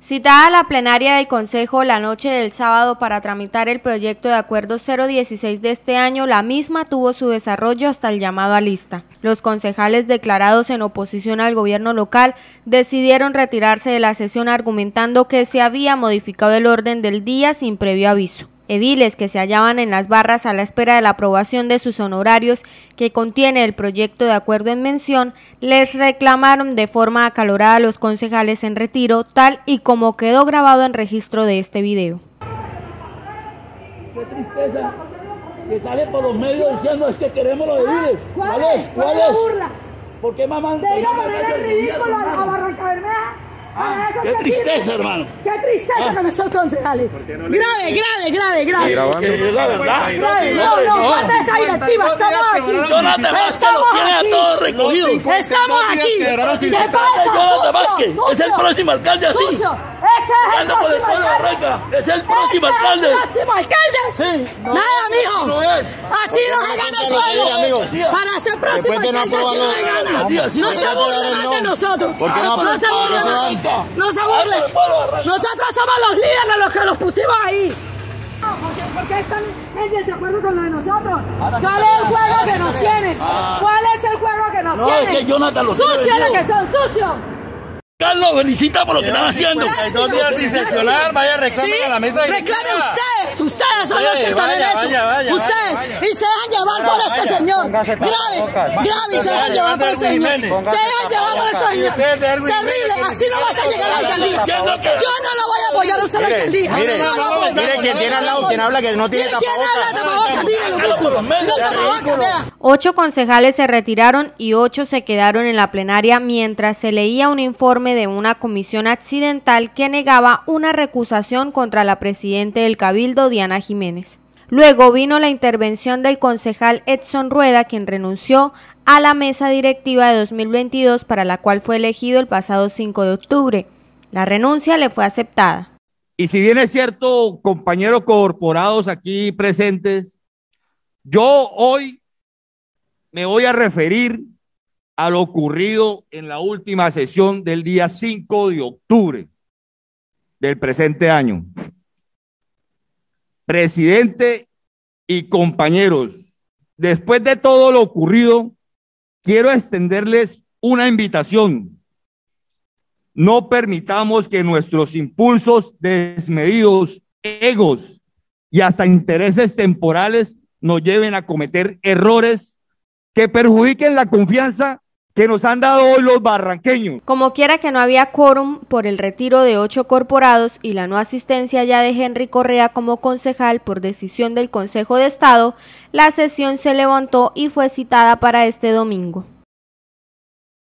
Citada a la plenaria del Consejo la noche del sábado para tramitar el proyecto de acuerdo 016 de este año, la misma tuvo su desarrollo hasta el llamado a lista. Los concejales declarados en oposición al gobierno local decidieron retirarse de la sesión argumentando que se había modificado el orden del día sin previo aviso. Ediles que se hallaban en las barras a la espera de la aprobación de sus honorarios que contiene el proyecto de acuerdo en mención, les reclamaron de forma acalorada a los concejales en retiro, tal y como quedó grabado en registro de este video. Qué tristeza que sale por los medios diciendo es que queremos los ediles. ¿Cuál es? ¿Cuál es? Burla? ¿Por qué mamá? De ir a poner el ridículo a Barranca Bermeja. Qué tristeza, hermano. Qué tristeza con esos concejales. Grave. Es la verdad. No, falta esa directiva. Estamos aquí. Jonathan Vázquez los tiene a todos recogidos. Estamos aquí. ¿Qué pasa? Jonathan Vázquez es el próximo alcalde así. Ese es el próximo alcalde. Es el próximo alcalde. ¿El próximo alcalde? Sí. Nada, mijo. No es. Así no se gana el pueblo. Para ser próximo alcalde así no se gana. No se burlen más de nosotros. No se burlen. Nosotros somos los líderes los que los pusimos ahí. ¿Por qué están en desacuerdo con lo de nosotros? ¿Cuál es el juego que nos tienen? ¿Cuál es el juego que nos tienen? No, es que Jonathan los tiene ¡Sucios lo que son! ¡Sucios! Carlos, felicita por lo que están haciendo. 2 días sin sesionar, vaya, reclamen a la mesa directiva. Reclamen ustedes son los que están en eso. Ustedes, y se dejan llevar por este señor. Grave, y se dejan llevar por este señor. Se dejan llevar por este señor. Terrible, así no vas a llegar a la alcaldía. Yo no lo voy a apoyar a usted a la alcaldía. Mire, quien tiene al lado, quien habla que no tiene tapabocas. 8 concejales se retiraron y 8 se quedaron en la plenaria mientras se leía un informe de una comisión accidental que negaba una recusación contra la presidenta del Cabildo, Diana Jiménez. Luego vino la intervención del concejal Edson Rueda, quien renunció a la mesa directiva de 2022 para la cual fue elegido el pasado 5 de octubre. La renuncia le fue aceptada. Y si bien es cierto, compañeros corporados aquí presentes, yo hoy me voy a referir a lo ocurrido en la última sesión del día 5 de octubre del presente año. Presidente y compañeros, después de todo lo ocurrido, quiero extenderles una invitación. No permitamos que nuestros impulsos desmedidos, egos y hasta intereses temporales nos lleven a cometer errores que perjudiquen la confianza que nos han dado hoy los barranqueños. Como quiera que no había quórum por el retiro de 8 corporados y la no asistencia ya de Henry Correa como concejal por decisión del Consejo de Estado, la sesión se levantó y fue citada para este domingo.